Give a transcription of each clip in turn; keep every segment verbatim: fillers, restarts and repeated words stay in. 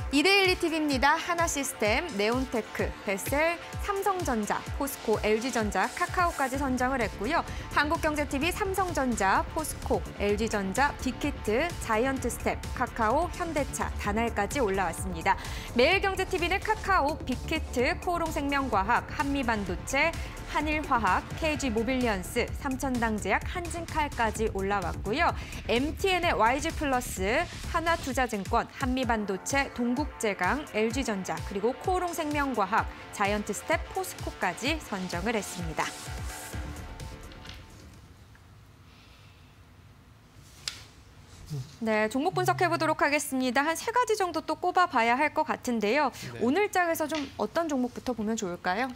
이데일리 티비입니다. 하나시스템, 네온테크, 베셀, 삼성전자, 포스코, 엘지전자, 카카오까지 선정을 했고요. 한국경제티비, 삼성전자, 포스코, 엘지전자, 빅히트, 자이언트스텝, 카카오, 현대차, 다날까지 올라왔습니다. 매일경제티비는 카카오, 빅히트, 코오롱생명과학, 한미반도체, 한일화학, 케이지모빌리언스, 삼천당제약, 한진칼까지 올라왔고요. 엠티엔의 와이지플러스, 하나투자증권, 한미반도체, 동국제강, 엘지전자, 그리고 코오롱생명과학, 자이언트스텝, 포스코까지 선정을 했습니다. 네, 종목 분석해보도록 하겠습니다. 한 세 가지 정도 또 꼽아봐야 할 것 같은데요. 네. 오늘 장에서 좀 어떤 종목부터 보면 좋을까요?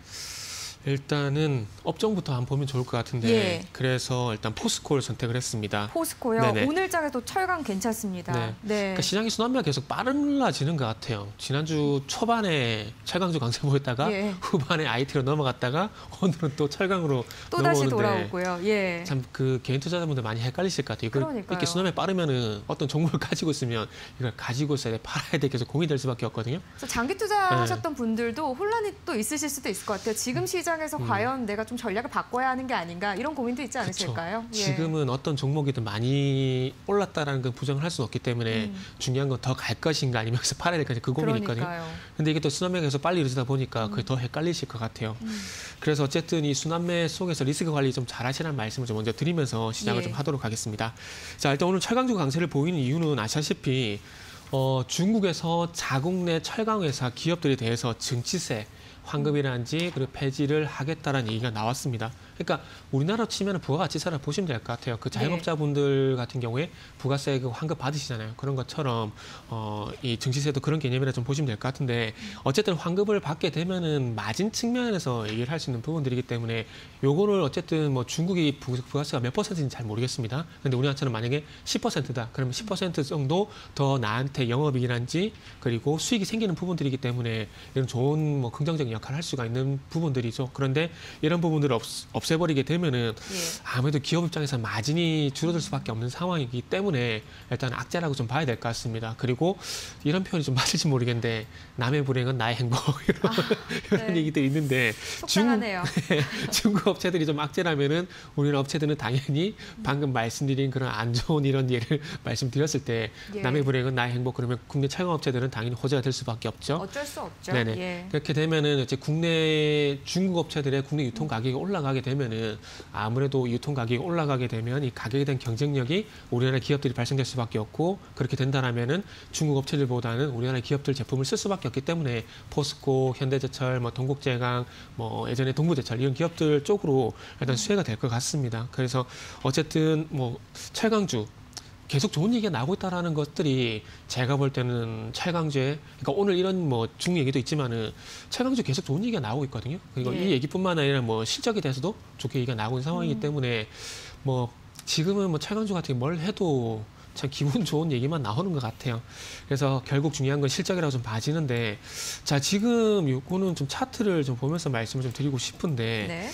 일단은 업종부터 한번 보면 좋을 것 같은데 예. 그래서 일단 포스코를 선택을 했습니다. 포스코요? 네네. 오늘 장에도 철강 괜찮습니다. 네. 네. 그러니까 시장의 순환매가 계속 빨라지는 것 같아요. 지난주 초반에 철강주 강세 보였다가 예. 후반에 아이티로 넘어갔다가 오늘은 또 철강으로 또 넘어오는데 다시 돌아오고요. 예. 참 그 개인 투자자분들 많이 헷갈리실 것 같아요. 그러니까요. 이렇게 순환매 빠르면은 어떤 종목을 가지고 있으면 이걸 가지고 있어야 돼, 팔아야 돼, 계속 고민될 수밖에 없거든요. 그래서 장기 투자하셨던 네. 분들도 혼란이 또 있으실 수도 있을 것 같아요. 지금 시장 에서 음. 과연 내가 좀 전략을 바꿔야 하는 게 아닌가 이런 고민도 있지 않으실까요? 예. 지금은 어떤 종목이든 많이 올랐다라는 건 부정을 할 수는 없기 때문에 음. 중요한 건 더 갈 것인가 아니면 여기서 팔아야 될 것인가 그 고민이거든요. 근데 이게 또 순환매가 계속 빨리 이러다 보니까 음. 그게 더 헷갈리실 것 같아요. 음. 그래서 어쨌든 이 순환매 속에서 리스크 관리 좀 잘하시라는 말씀을 좀 먼저 드리면서 시작을 예. 좀 하도록 하겠습니다. 자, 일단 오늘 철강주 강세를 보이는 이유는 아시다시피 어, 중국에서 자국 내 철강 회사 기업들에 대해서 증치세 환급이라든지 그리고 폐지를 하겠다라는 얘기가 나왔습니다. 그러니까 우리나라로 치면 부가가치세라 보시면 될 것 같아요. 그 자영업자분들 같은 경우에 부가세 그 환급 받으시잖아요. 그런 것처럼 어, 이 증시세도 그런 개념이라 좀 보시면 될 것 같은데 어쨌든 환급을 받게 되면은 마진 측면에서 얘기를 할 수 있는 부분들이기 때문에 요거를 어쨌든 뭐 중국이 부가세가 몇 퍼센트인지 잘 모르겠습니다. 근데 우리나라처럼 만약에 십 퍼센트다. 그러면 십 퍼센트 정도 더 나한테 영업이익이란지 그리고 수익이 생기는 부분들이기 때문에 이런 좋은 뭐 긍정적인 역할을 할 수가 있는 부분들이죠. 그런데 이런 부분들을 없, 없애버리게 되면은 예. 아무래도 기업 입장에서 마진이 줄어들 수밖에 없는 상황이기 때문에 일단 악재라고 좀 봐야 될 것 같습니다. 그리고 이런 표현이 좀 맞을지 모르겠는데 남의 불행은 나의 행복 이런, 아, 이런 네. 얘기도 있는데 속상하네요. 중, 중국 업체들이 좀 악재라면은 우리나라 업체들은 당연히 방금 말씀드린 그런 안 좋은 이런 예를 말씀드렸을 때 예. 남의 불행은 나의 행복 그러면 국내 철강 업체들은 당연히 호재가 될 수밖에 없죠. 어쩔 수 없죠. 네네. 예. 그렇게 되면은 이제 국내 중국 업체들의 국내 유통 가격이 올라가게 되면은 아무래도 유통 가격이 올라가게 되면 이 가격에 대한 경쟁력이 우리나라 기업들이 발생될 수밖에 없고 그렇게 된다라면은 중국 업체들보다는 우리나라 기업들 제품을 쓸 수밖에 없기 때문에 포스코, 현대제철, 뭐 동국제강, 뭐 예전에 동부제철 이런 기업들 쪽으로 일단 수혜가 될 것 같습니다. 그래서 어쨌든 뭐 철강주 계속 좋은 얘기가 나오고 있다라는 것들이 제가 볼 때는 철강주에 그러니까 오늘 이런 뭐 중 얘기도 있지만은 철강주 계속 좋은 얘기가 나오고 있거든요. 그리고 예. 이 얘기뿐만 아니라 뭐 실적에 대해서도 좋게 얘기가 나오고 있는 상황이기 음. 때문에 뭐 지금은 뭐 철강주 같은 게 뭘 해도 참 기분 좋은 얘기만 나오는 것 같아요. 그래서 결국 중요한 건 실적이라고 좀 봐지는데 자 지금 요거는 좀 차트를 좀 보면서 말씀을 좀 드리고 싶은데 네.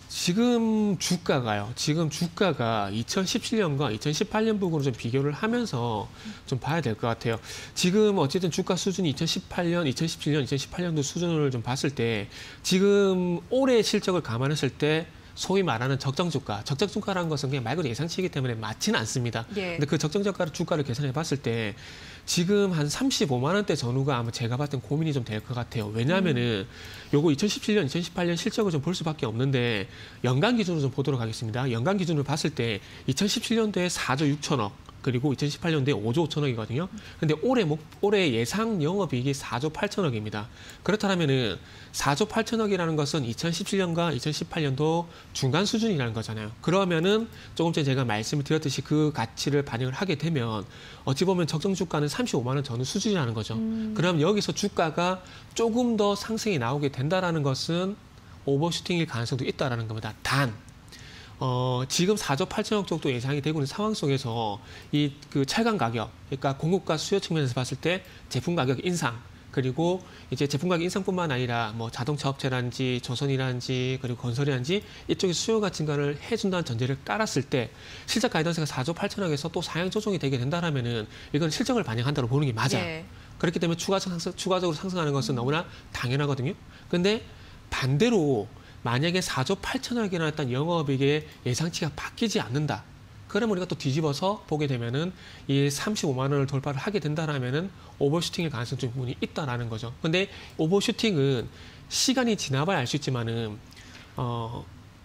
지금 주가가요. 지금 주가가 이천십칠 년과 이천십팔 년 부분으로 좀 비교를 하면서 좀 봐야 될 것 같아요. 지금 어쨌든 주가 수준이 이천십팔 년, 이천십칠 년, 이천십팔 년도 수준을 좀 봤을 때 지금 올해 실적을 감안했을 때 소위 말하는 적정 주가, 적정 주가라는 것은 그냥 말 그대로 예상치이기 때문에 맞지는 않습니다. 예. 근데 그 적정 주가 주가를 계산해 봤을 때 지금 한 삼십오만 원대 전후가 아마 제가 봤을 땐 고민이 좀 될 것 같아요. 왜냐하면은 요거 이천십칠 년, 이천십팔 년 실적을 좀 볼 수밖에 없는데 연간 기준으로 좀 보도록 하겠습니다. 연간 기준으로 봤을 때 이천십칠 년도에 사조 육천억. 그리고 이천십팔 년도에 오조 오천억이거든요. 근데 올해 목, 올해 예상 영업이익이 사조 팔천억입니다. 그렇다면은 사조 팔천억이라는 것은 이천십칠 년과 이천십팔 년도 중간 수준이라는 거잖아요. 그러면은 조금 전에 제가 말씀을 드렸듯이 그 가치를 반영을 하게 되면 어찌 보면 적정 주가는 삼십오만 원 전후 수준이라는 거죠. 음. 그럼 여기서 주가가 조금 더 상승이 나오게 된다라는 것은 오버슈팅일 가능성도 있다라는 겁니다. 단 어, 지금 사조 팔천억 정도 예상이 되고 있는 상황 속에서 이 그 철강 가격, 그러니까 공급과 수요 측면에서 봤을 때 제품 가격 인상, 그리고 이제 제품 가격 인상뿐만 아니라 뭐 자동차 업체라든지 조선이라든지 그리고 건설이라든지 이쪽에 수요가 증가를 해준다는 전제를 깔았을 때 실적 가이던스가 사조 팔천억에서 또 상향 조정이 되게 된다라면은 이건 실적을 반영한다고 보는 게 맞아요. 네. 그렇기 때문에 추가 상승, 추가적으로 상승하는 것은 너무나 당연하거든요. 근데 반대로 만약에 사조 팔천억이나 했던 영업이익의 예상치가 바뀌지 않는다. 그러면 우리가 또 뒤집어서 보게 되면은 이 삼십오만 원을 돌파를 하게 된다라면은 오버슈팅의 가능성이 충분히 있다라는 거죠. 근데 오버슈팅은 시간이 지나봐야 알 수 있지만은 어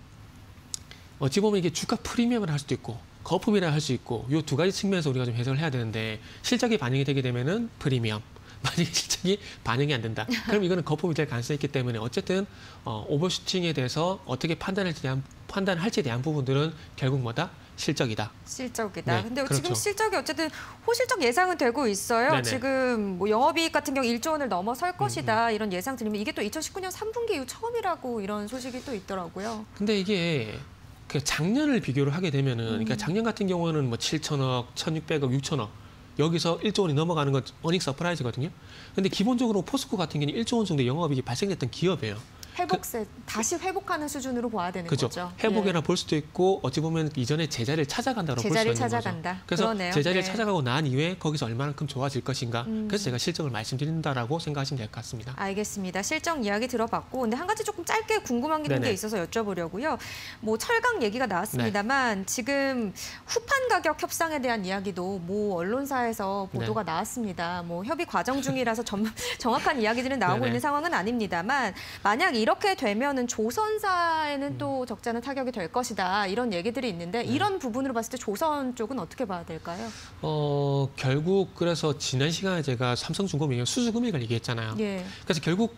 어찌 보면 이게 주가 프리미엄을 할 수도 있고 거품이라 할 수 있고 이 두 가지 측면에서 우리가 좀 해석을 해야 되는데 실적이 반영이 되게 되면은 프리미엄. 만약에 실적이 반영이 안 된다. 그럼 이거는 거품이 될 가능성이 있기 때문에 어쨌든 어, 오버슈팅에 대해서 어떻게 판단할지에 대한 판단할지에 대한 부분들은 결국 뭐다? 실적이다. 실적이다. 네, 근데 그렇죠. 지금 실적이 어쨌든 호실적 예상은 되고 있어요. 네네. 지금 뭐 영업이익 같은 경우 일조 원을 넘어설 것이다. 음, 음. 이런 예상 들리면 이게 또 이천십구 년 삼 분기 이후 처음이라고 이런 소식이 또 있더라고요. 근데 이게 그 작년을 비교를 하게 되면은 음. 그러니까 작년 같은 경우는 뭐 칠천억, 천육백억, 육천억 여기서 일조 원이 넘어가는 건 어닝 서프라이즈거든요. 근데 기본적으로 포스코 같은 경우는 일조 원 정도의 영업이익이 발생했던 기업이에요. 회복세, 그, 다시 회복하는 수준으로 봐야 되는 그죠. 거죠. 회복이라 예. 볼 수도 있고 어찌 보면 이전에 제자리를 찾아간다고 볼 수가 있는 찾아간다. 거죠. 그래서 그러네요. 제자리를 네. 찾아가고 난 이후에 거기서 얼마만큼 좋아질 것인가. 음. 그래서 제가 실적을 말씀드린다라고 생각하시면 될 것 같습니다. 알겠습니다. 실적 이야기 들어봤고 근데 한 가지 조금 짧게 궁금한 게 네네. 있어서 여쭤보려고요. 뭐 철강 얘기가 나왔습니다만 네. 지금 후판 가격 협상에 대한 이야기도 모 언론사에서 보도가 네. 나왔습니다. 뭐 협의 과정 중이라서 점, 정확한 이야기들은 나오고 네네. 있는 상황은 아닙니다만 만약 이렇게 되면은 조선사에는 음. 또 적잖은 타격이 될 것이다 이런 얘기들이 있는데 네. 이런 부분으로 봤을 때 조선 쪽은 어떻게 봐야 될까요? 어 결국 그래서 지난 시간에 제가 삼성중공업 수주 금액을 얘기했잖아요. 예. 그래서 결국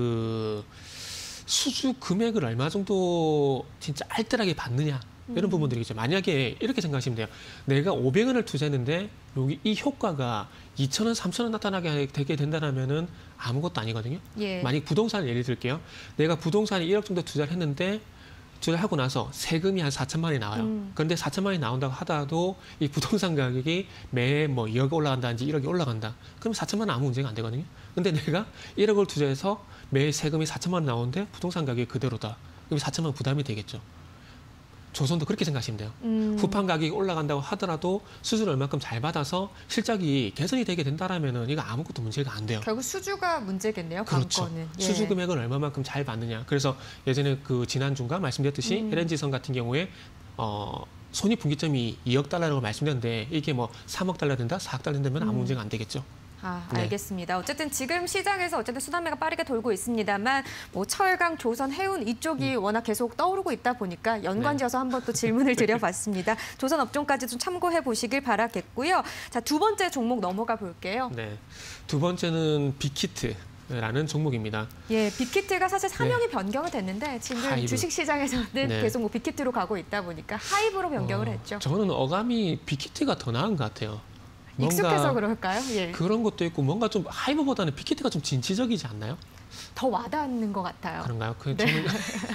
그 수주 금액을 얼마 정도 진짜 알뜰하게 받느냐 이런 음. 부분들이겠죠. 만약에 이렇게 생각하시면 돼요. 내가 오백 원을 투자했는데 여기 이 효과가 이천 원, 삼천 원 나타나게 되게 된다면은 아무것도 아니거든요. 예. 만약 부동산을 예를 들게요. 내가 부동산에 일억 정도 투자를 했는데 투자를 하고 나서 세금이 한 사천만 원이 나와요. 음. 그런데 사천만 원이 나온다고 하더라도 이 부동산 가격이 매해 뭐 이억이 올라간다든지 일억이 올라간다. 그럼 사천만 원 아무 문제가 안 되거든요. 근데 내가 일억을 투자해서 매해 세금이 사천만 원 나오는데 부동산 가격이 그대로다. 그럼 사천만 원 부담이 되겠죠. 조선도 그렇게 생각하시면 돼요. 음. 후판 가격이 올라간다고 하더라도 수주를 얼마큼 잘 받아서 실적이 개선이 되게 된다라면은 이거 아무것도 문제가 안 돼요. 결국 수주가 문제겠네요. 그렇죠. 관건은. 예. 수주 금액을 얼마만큼 잘 받느냐. 그래서 예전에 그 지난 주인가 말씀드렸듯이 음. 엘엔지선 같은 경우에 어, 손익분기점이 이억 달러라고 말씀드렸는데 이게 뭐 삼억 달러 된다, 사억 달러 된다면 아무 음. 문제가 안 되겠죠. 아, 알겠습니다. 네. 어쨌든 지금 시장에서 어쨌든 수단매가 빠르게 돌고 있습니다만 뭐 철강, 조선, 해운 이쪽이 음. 워낙 계속 떠오르고 있다 보니까 연관지어서 네. 한번 또 질문을 드려봤습니다. 조선 업종까지 좀 참고해 보시길 바라겠고요. 자, 두 번째 종목 넘어가 볼게요. 네, 두 번째는 빅히트. 라는 종목입니다. 예, 빅히트가 사실 사명이 네. 변경이 됐는데 지금 하이브. 주식시장에서는 네. 계속 뭐 빅히트로 가고 있다 보니까 하이브로 변경을 어, 했죠. 저는 어감이 빅히트가 더 나은 것 같아요. 익숙해서 그럴까요? 예. 그런 것도 있고 뭔가 좀 하이브보다는 빅히트가 좀 진취적이지 않나요? 더 와닿는 것 같아요. 그런가요? 그 네. 저는,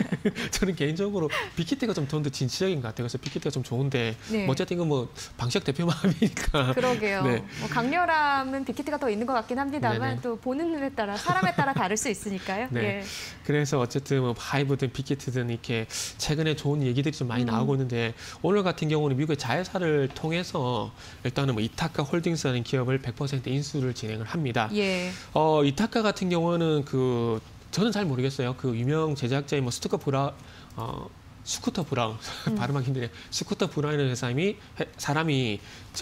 저는 개인적으로 빅히트가 좀 더 진취적인 것 같아요. 그래서 빅히트가 좀 좋은데 네. 뭐 어쨌든 이건 뭐 방시혁 대표 마음이니까. 그러게요. 네. 뭐 강렬함은 빅히트가 더 있는 것 같긴 합니다만 네네. 또 보는 눈에 따라 사람에 따라 다를 수 있으니까요. 네. 예. 그래서 어쨌든 뭐 하이브든 빅히트든 이렇게 최근에 좋은 얘기들이 좀 많이 음. 나오고 있는데 오늘 같은 경우는 미국의 자회사를 통해서 일단은 뭐 이타카 홀딩스라는 기업을 백 퍼센트 인수를 진행을 합니다. 예. 어, 이타카 같은 경우는 그 저는 잘 모르겠어요. 그 유명 제작자의 뭐 스투커 브라 어, 스쿠터 브라운 음. 발음하기 힘드네요. 스쿠터 브라운이라는 사람이 사람이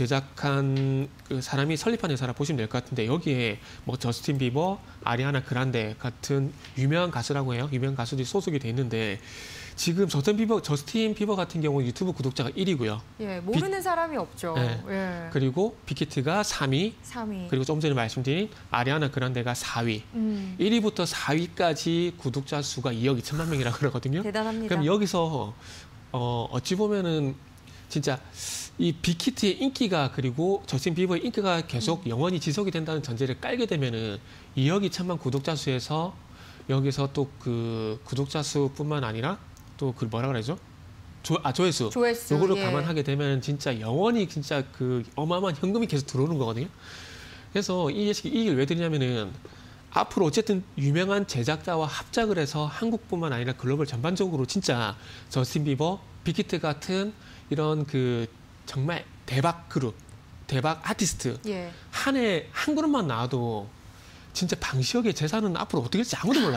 제작한 그 사람이 설립한 회사라 보시면 될 것 같은데 여기에 뭐 저스틴 비버, 아리아나 그란데 같은 유명한 가수라고 해요. 유명한 가수들이 소속이 돼 있는데 지금 저스틴 비버, 저스틴 비버 같은 경우는 유튜브 구독자가 일 위고요. 예, 모르는 비, 사람이 없죠. 네. 예. 그리고 빅히트가 삼 위, 삼 위. 그리고 좀 전에 말씀드린 아리아나 그란데가 사 위. 음. 일 위부터 사 위까지 구독자 수가 이억 이천만 명이라고 그러거든요. 대단합니다. 그럼 여기서 어, 어찌 보면은 진짜 이 빅히트의 인기가 그리고 저스틴 비버의 인기가 계속 음. 영원히 지속이 된다는 전제를 깔게 되면은 이억 이천만 구독자 수에서 여기서 또 그 구독자 수뿐만 아니라 또 그 뭐라 그러죠? 조, 아 조회수. 조회수. 요거를 예. 감안하게 되면 진짜 영원히 진짜 그 어마어마한 현금이 계속 들어오는 거거든요. 그래서 이 예식 이 얘기를 왜 드리냐면은 앞으로 어쨌든 유명한 제작자와 합작을 해서 한국뿐만 아니라 글로벌 전반적으로 진짜 저스틴 비버, 빅히트 같은 이런 그 정말 대박 그룹 대박 아티스트 예. 한 해 한 그룹만 나와도 진짜 방시혁의 재산은 앞으로 어떻게 될지 아무도 몰라요.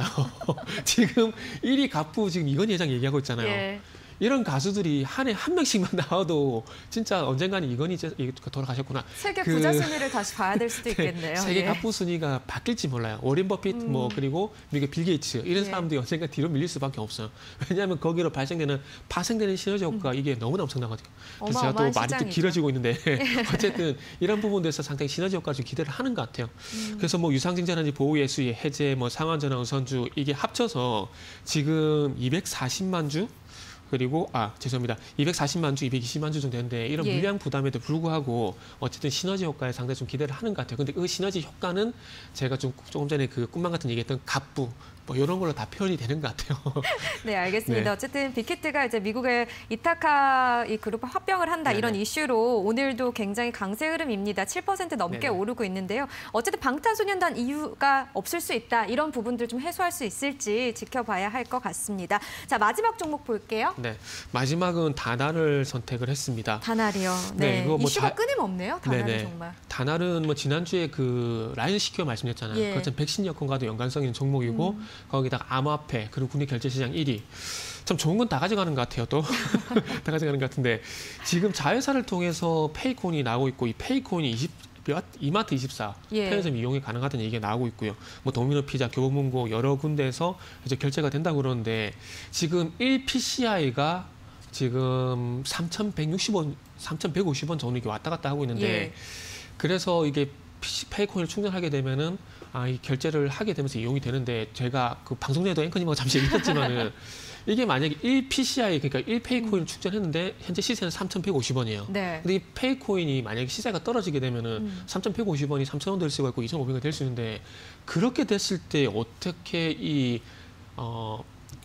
지금 일 위 가프 지금 이건희 회장 얘기하고 있잖아요. 예. 이런 가수들이 한 해 한 명씩만 나와도 진짜 언젠가는 이건희 돌아가셨구나. 세계 그, 부자 순위를 다시 봐야 될 수도 있겠네요. 세계 예. 가프 순위가 바뀔지 몰라요. 워렌 버핏 음. 뭐 그리고 미국의 빌 게이츠 이런 예. 사람들이 언젠가 뒤로 밀릴 수밖에 없어요. 왜냐하면 거기로 발생되는 파생되는 시너지 효과가 음. 이게 너무나 엄청나거든요. 그래서 제가 또 말이 또 길어지고 있는데 어쨌든 이런 부분에서 상당히 시너지 효과를 좀 기대를 하는 것 같아요. 음. 그래서 뭐 유상증자라든지 보호예수의 해제, 뭐 상환전환 우선주 이게 합쳐서 지금 이백사십만 주 그리고 아 죄송합니다. 이백사십만 주, 이백이십만 주 정도 되는데 이런 예. 물량 부담에도 불구하고 어쨌든 시너지 효과에 상당히 좀 기대를 하는 것 같아요. 근데 그 시너지 효과는 제가 좀 조금 전에 그 꿈만 같은 얘기했던 갑부 뭐 이런 걸로 다 표현이 되는 것 같아요. 네, 알겠습니다. 네. 어쨌든 빅히트가 이제 미국의 이타카 이 그룹과 합병을 한다 네네. 이런 이슈로 오늘도 굉장히 강세 흐름입니다. 칠 퍼센트 넘게 네네. 오르고 있는데요. 어쨌든 방탄소년단 이유가 없을 수 있다. 이런 부분들 좀 해소할 수 있을지 지켜봐야 할 것 같습니다. 자, 마지막 종목 볼게요. 네, 마지막은 다날을 선택을 했습니다. 다날이요. 네, 네 뭐 이슈가 다... 끊임없네요. 다날은 네네. 정말. 다날은 뭐 지난주에 그 라이언 시큐어 말씀드렸잖아요. 예. 그것은 백신 여건과도 연관성 있는 종목이고 음. 거기다가 암호화폐 그리고 국내 결제시장 일 위. 참 좋은 건 다 가져가는 것 같아요. 또 다 가져가는 것 같은데 지금 자회사를 통해서 페이콘이 나오고 있고 이 페이콘이 이십 이마트 이십사 예. 편의점 이용이 가능하다는 얘기가 나오고 있고요. 뭐 도미노 피자, 교보문고 여러 군데에서 이제 결제가 된다고 그러는데 지금 일 피씨아이가 지금 삼천백육십 원, 삼천백오십 원 정도 이렇게 왔다 갔다 하고 있는데 예. 그래서 이게 페이콘을 충전하게 되면은 아, 이 결제를 하게 되면서 이용이 되는데 제가 그 방송 전에도 앵커님하고 잠시 얘기했지만은 이게 만약에 일 피씨아이 그러니까 일 페이코인을 음. 충전했는데 현재 시세는 삼천백오십 원이에요. 네. 근데 이 페이코인이 만약에 시세가 떨어지게 되면은 음. 삼천백오십 원이 삼천 원 될 수가 있고 이천오백 원 될 수 있는데 그렇게 됐을 때 어떻게 이 어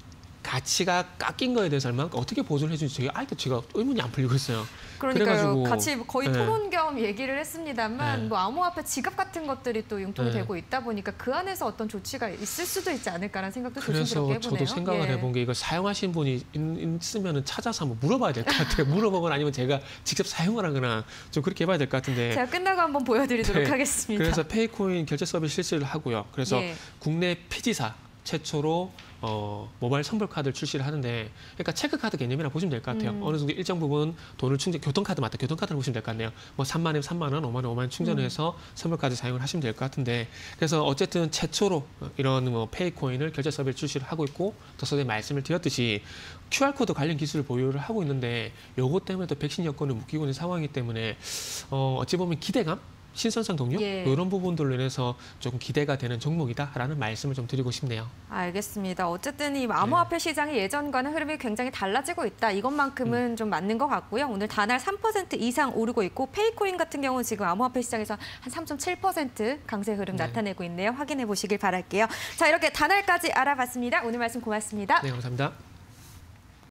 가치가 깎인 거에 대해서 얼마나 어떻게 보존을 해주는지 제가 아직도 제가 의문이 안 풀리고 있어요. 그러니까요. 같이 거의 네. 토론 겸 얘기를 했습니다만 네. 뭐 암호화폐 지갑 같은 것들이 또 융통이 네. 되고 있다 보니까 그 안에서 어떤 조치가 있을 수도 있지 않을까라는 생각도 조심스럽게 해보네요. 그래서 저도 생각을 예. 해본 게 이거 사용하신 분이 있으면 찾아서 한번 물어봐야 될 것 같아요. 물어보거나 아니면 제가 직접 사용을 하거나 좀 그렇게 해봐야 될 것 같은데. 제가 끝나고 한번 보여드리도록 네. 하겠습니다. 그래서 페이코인 결제 서비스 실시를 하고요. 그래서 예. 국내 피지사 최초로 어, 모바일 선불카드를 출시를 하는데 그러니까 체크카드 개념이라 보시면 될 것 같아요. 음. 어느 정도 일정 부분 돈을 충전, 교통카드 맞다. 교통카드를 보시면 될 것 같네요. 뭐 삼만 원, 삼만 원, 오만 원, 오만 원 충전을 해서 음. 선불카드 사용을 하시면 될 것 같은데 그래서 어쨌든 최초로 이런 뭐 페이코인을 결제 서비스 출시를 하고 있고 또 선생님 말씀을 드렸듯이 큐알코드 관련 기술을 보유를 하고 있는데 요것 때문에 또 백신 여건을 묶이고 있는 상황이기 때문에 어, 어찌 보면 기대감? 신선성 동력 예. 이런 부분들로 인해서 조금 기대가 되는 종목이다라는 말씀을 좀 드리고 싶네요. 알겠습니다. 어쨌든 이 암호화폐 네. 시장이 예전과는 흐름이 굉장히 달라지고 있다. 이것만큼은 음. 좀 맞는 것 같고요. 오늘 다날 삼 퍼센트 이상 오르고 있고 페이코인 같은 경우는 지금 암호화폐 시장에서 한 삼 점 칠 퍼센트 강세 흐름 네. 나타내고 있네요. 확인해 보시길 바랄게요. 자, 이렇게 다날까지 알아봤습니다. 오늘 말씀 고맙습니다. 네, 감사합니다.